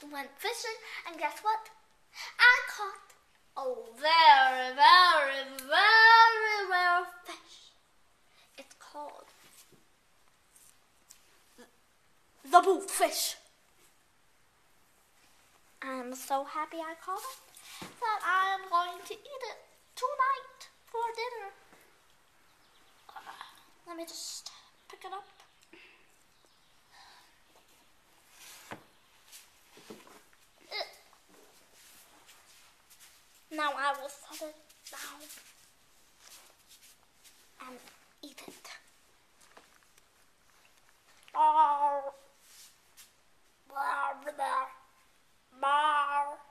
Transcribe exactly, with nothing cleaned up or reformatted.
went fishing, and guess what? I caught a very, very, very rare fish. It's called the bluefish. I'm so happy I caught it that I am going to eat it tonight for dinner. Uh, let me just pick it up. Now I will set it down and eat it. Oh, blah, blah, blah.